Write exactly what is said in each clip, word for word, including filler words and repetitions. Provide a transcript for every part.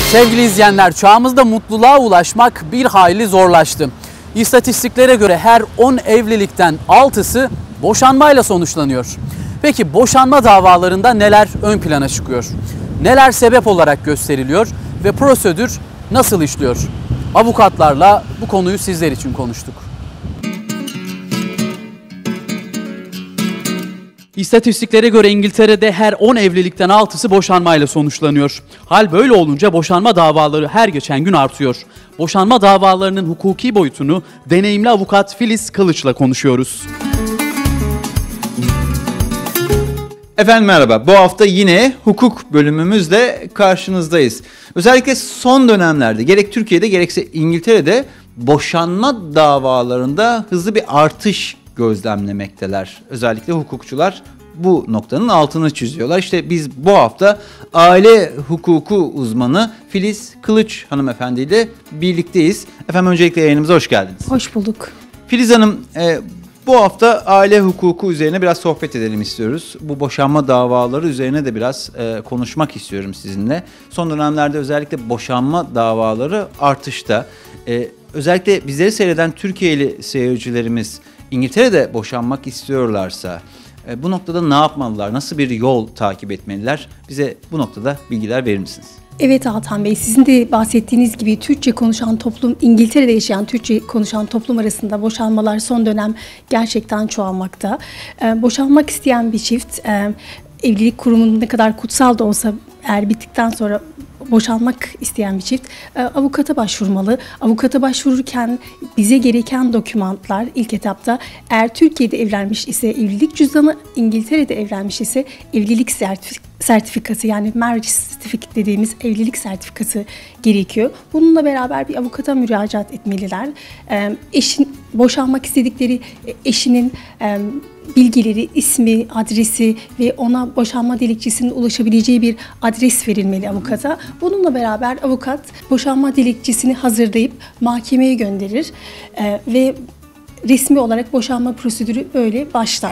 Sevgili izleyenler, çağımızda mutluluğa ulaşmak bir hayli zorlaştı. İstatistiklere göre her on evlilikten altısı boşanmayla sonuçlanıyor. Peki boşanma davalarında neler ön plana çıkıyor? Neler sebep olarak gösteriliyor ve prosedür nasıl işliyor? Avukatlarla bu konuyu sizler için konuştuk. İstatistiklere göre İngiltere'de her on evlilikten altısı boşanmayla sonuçlanıyor. Hal böyle olunca boşanma davaları her geçen gün artıyor. Boşanma davalarının hukuki boyutunu deneyimli avukat Filiz Kılıç'la konuşuyoruz. Efendim merhaba. Bu hafta yine hukuk bölümümüzle karşınızdayız. Özellikle son dönemlerde gerek Türkiye'de gerekse İngiltere'de boşanma davalarında hızlı bir artış gözlemlemekteler. Özellikle hukukçular bu noktanın altını çiziyorlar. İşte biz bu hafta aile hukuku uzmanı Filiz Kılıç hanımefendi ile birlikteyiz. Efendim öncelikle yayınımıza hoş geldiniz. Hoş bulduk. Filiz Hanım, e, bu hafta aile hukuku üzerine biraz sohbet edelim istiyoruz. Bu boşanma davaları üzerine de biraz e, konuşmak istiyorum sizinle. Son dönemlerde özellikle boşanma davaları artışta. E, özellikle bizleri seyreden Türkiye'li seyircilerimiz İngiltere'de boşanmak istiyorlarsa e, bu noktada ne yapmalılar? Nasıl bir yol takip etmeliler? Bize bu noktada bilgiler verir misiniz? Evet Altan Bey, sizin de bahsettiğiniz gibi Türkçe konuşan toplum, İngiltere'de yaşayan Türkçe konuşan toplum arasında boşanmalar son dönem gerçekten çoğalmakta. Ee, boşanmak isteyen bir çift, e, evlilik kurumunun ne kadar kutsal da olsa eğer bittikten sonra boşanmak isteyen bir çift e, avukata başvurmalı. Avukata başvururken bize gereken dokümanlar ilk etapta eğer Türkiye'de evlenmiş ise evlilik cüzdanı, İngiltere'de evlenmiş ise evlilik sertifik sertifikası yani marriage certificate dediğimiz evlilik sertifikası gerekiyor. Bununla beraber bir avukata müracaat etmeliler. E, eşin boşanmak istedikleri eşinin e, bilgileri, ismi, adresi ve ona boşanma dilekçesinin ulaşabileceği bir adres verilmeli avukata. Bununla beraber avukat boşanma dilekçesini hazırlayıp mahkemeye gönderir ee, ve resmi olarak boşanma prosedürü böyle başlar.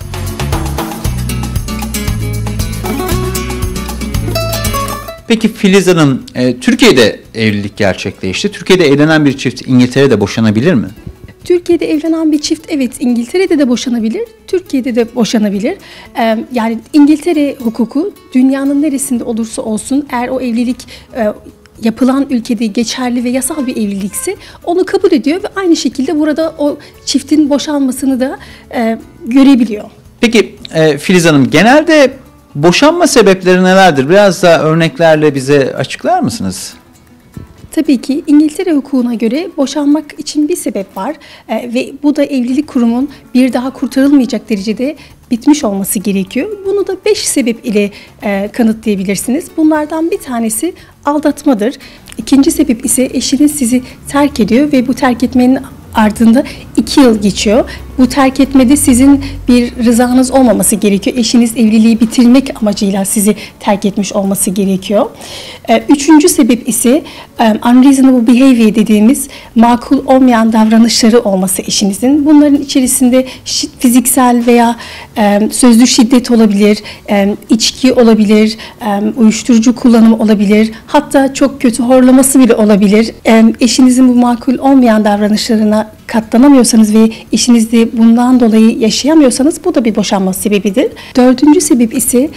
Peki Filiz Hanım, e, Türkiye'de evlilik gerçekleşti. Türkiye'de evlenen bir çift İngiltere'de boşanabilir mi? Türkiye'de evlenen bir çift evet İngiltere'de de boşanabilir, Türkiye'de de boşanabilir. Ee, yani İngiltere hukuku dünyanın neresinde olursa olsun eğer o evlilik e, yapılan ülkede geçerli ve yasal bir evlilikse onu kabul ediyor ve aynı şekilde burada o çiftin boşanmasını da e, görebiliyor. Peki e, Filiz Hanım, genelde boşanma sebepleri nelerdir? Biraz daha örneklerle bize açıklar mısınız? Tabii ki İngiltere hukukuna göre boşanmak için bir sebep var ee, ve bu da evlilik kurumunun bir daha kurtarılmayacak derecede bitmiş olması gerekiyor. Bunu da beş sebep ile e, kanıtlayabilirsiniz. Bunlardan bir tanesi aldatmadır. İkinci sebep ise eşiniz sizi terk ediyor ve bu terk etmenin ardında iki yıl geçiyor. Bu terk etmede sizin bir rızanız olmaması gerekiyor. Eşiniz evliliği bitirmek amacıyla sizi terk etmiş olması gerekiyor. Üçüncü sebep ise unreasonable behavior dediğimiz makul olmayan davranışları olması eşinizin. Bunların içerisinde fiziksel veya sözlü şiddet olabilir, içki olabilir, uyuşturucu kullanımı olabilir, hatta çok kötü horlaması bile olabilir. Eşinizin bu makul olmayan davranışlarına katlanamıyorsanız ve eşinizde bundan dolayı yaşayamıyorsanız bu da bir boşanma sebebidir. Dördüncü sebep ise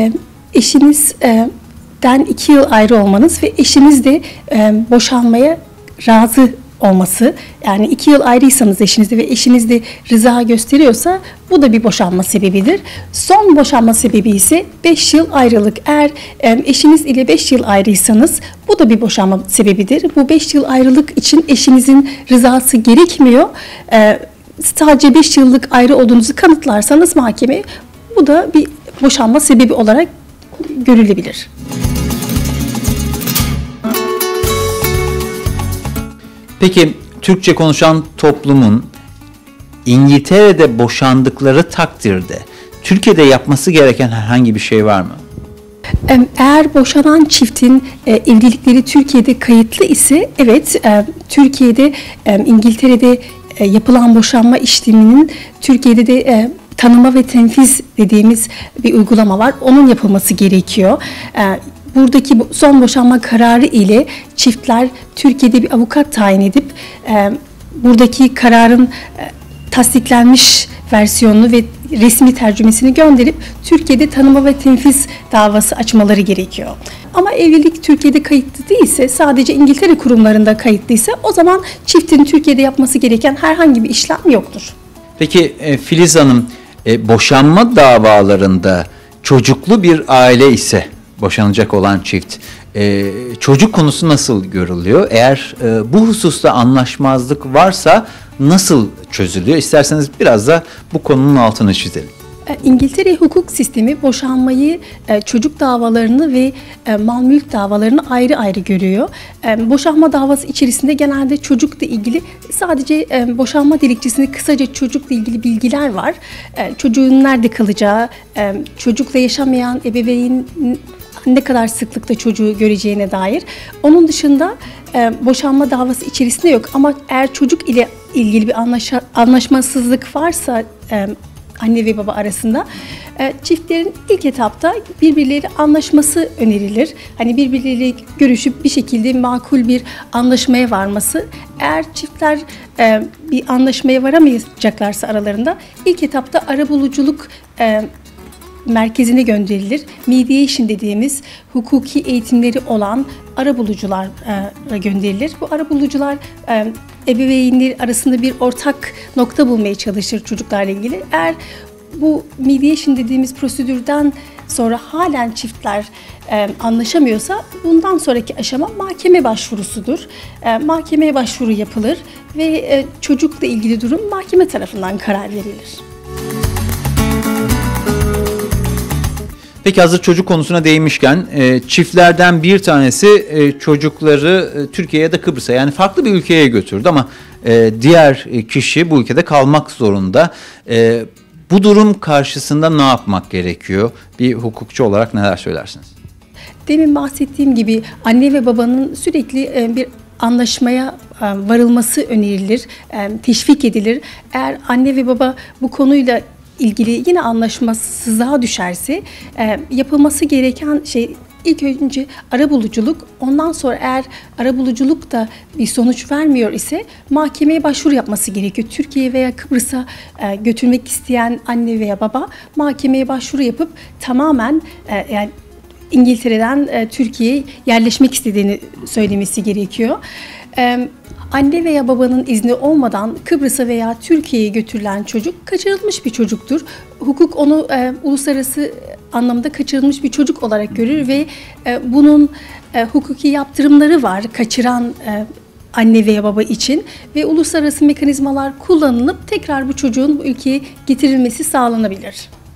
eşinizden iki yıl ayrı olmanız ve eşiniz de boşanmaya razı olması. Yani iki yıl ayrıysanız eşinizde ve eşiniz de rıza gösteriyorsa bu da bir boşanma sebebidir. Son boşanma sebebi ise beş yıl ayrılık. Eğer eşiniz ile beş yıl ayrıysanız bu da bir boşanma sebebidir. Bu beş yıl ayrılık için eşinizin rızası gerekmiyor. Sadece beş yıllık ayrı olduğunuzu kanıtlarsanız mahkeme bu da bir boşanma sebebi olarak görülebilir. Peki Türkçe konuşan toplumun İngiltere'de boşandıkları takdirde Türkiye'de yapması gereken herhangi bir şey var mı? Eğer boşanan çiftin e, evlilikleri Türkiye'de kayıtlı ise evet e, Türkiye'de e, İngiltere'de e, yapılan boşanma işleminin Türkiye'de de e, tanıma ve tenfiz dediğimiz bir uygulama var. Onun yapılması gerekiyor. E, buradaki bu son boşanma kararı ile çiftler Türkiye'de bir avukat tayin edip e, buradaki kararın e, tasdiklenmiş versiyonunu ve resmi tercümesini gönderip Türkiye'de tanıma ve tenfiz davası açmaları gerekiyor. Ama evlilik Türkiye'de kayıtlı değilse, sadece İngiltere kurumlarında kayıtlıysa, o zaman çiftin Türkiye'de yapması gereken herhangi bir işlem yoktur. Peki e, Filiz Hanım, e, boşanma davalarında çocuklu bir aile ise boşanacak olan çift, e, çocuk konusu nasıl görülüyor? Eğer e, bu hususta anlaşmazlık varsa nasıl çözülüyor? İsterseniz biraz da bu konunun altını çizelim. İngiltere hukuk sistemi boşanmayı, çocuk davalarını ve mal mülk davalarını ayrı ayrı görüyor. Boşanma davası içerisinde genelde çocukla ilgili sadece boşanma dilekçesinde kısaca çocukla ilgili bilgiler var. Çocuğun nerede kalacağı, çocukla yaşamayan ebeveyn ne kadar sıklıkta çocuğu göreceğine dair. Onun dışında boşanma davası içerisinde yok, ama eğer çocuk ile ilgili bir anlaşa, anlaşmasızlık varsa anne ve baba arasında, çiftlerin ilk etapta birbirleriyle anlaşması önerilir. Hani birbirleriyle görüşüp bir şekilde makul bir anlaşmaya varması. Eğer çiftler bir anlaşmaya varamayacaklarsa aralarında, ilk etapta arabuluculuk merkezine gönderilir. Mediation dediğimiz hukuki eğitimleri olan arabuluculara gönderilir. Bu arabulucular ebeveynler arasında bir ortak nokta bulmaya çalışır çocuklarla ilgili. Eğer bu mediation dediğimiz prosedürden sonra halen çiftler e, anlaşamıyorsa, bundan sonraki aşama mahkeme başvurusudur. E, mahkemeye başvuru yapılır ve e, çocukla ilgili durum mahkeme tarafından karar verilir. Peki hazır çocuk konusuna değinmişken, e, çiftlerden bir tanesi e, çocukları e, Türkiye'ye ya da Kıbrıs'a, yani farklı bir ülkeye götürdü, ama e, diğer kişi bu ülkede kalmak zorunda. E, bu durum karşısında ne yapmak gerekiyor? Bir hukukçu olarak neler söylersiniz? Demin bahsettiğim gibi anne ve babanın sürekli e, bir anlaşmaya e, varılması önerilir, e, teşvik edilir. Eğer anne ve baba bu konuyla ilgili yine anlaşmasızlığa düşerse, e, yapılması gereken şey ilk önce arabuluculuk. Ondan sonra eğer arabuluculuk da bir sonuç vermiyor ise mahkemeye başvuru yapması gerekiyor. Türkiye veya Kıbrıs'a e, götürmek isteyen anne veya baba mahkemeye başvuru yapıp tamamen e, yani İngiltere'den e, Türkiye'ye yerleşmek istediğini söylemesi gerekiyor. E, Anne veya babanın izni olmadan Kıbrıs'a veya Türkiye'ye götürülen çocuk kaçırılmış bir çocuktur. Hukuk onu e, uluslararası anlamda kaçırılmış bir çocuk olarak görür ve e, bunun e, hukuki yaptırımları var kaçıran e, anne veya baba için ve uluslararası mekanizmalar kullanılıp tekrar bu çocuğun bu ülkeye getirilmesi sağlanabilir.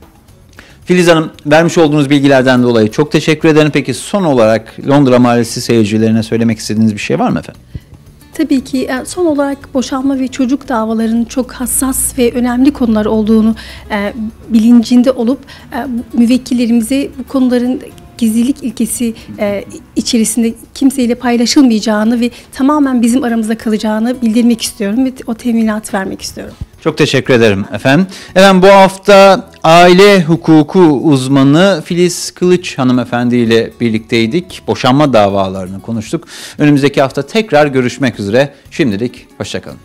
Filiz Hanım, vermiş olduğunuz bilgilerden dolayı çok teşekkür ederim. Peki son olarak Londra Mahallesi seyircilerine söylemek istediğiniz bir şey var mı efendim? Tabii ki son olarak boşanma ve çocuk davalarının çok hassas ve önemli konular olduğunu e, bilincinde olup e, müvekkillerimize bu konuların gizlilik ilkesi e, içerisinde kimseyle paylaşılmayacağını ve tamamen bizim aramızda kalacağını bildirmek istiyorum ve o teminatı vermek istiyorum. Çok teşekkür ederim efendim. Efendim bu hafta aile hukuku uzmanı Filiz Kılıç hanımefendi ile birlikteydik. Boşanma davalarını konuştuk. Önümüzdeki hafta tekrar görüşmek üzere. Şimdilik hoşçakalın.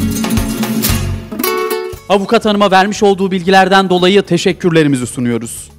Avukat hanıma vermiş olduğu bilgilerden dolayı teşekkürlerimizi sunuyoruz.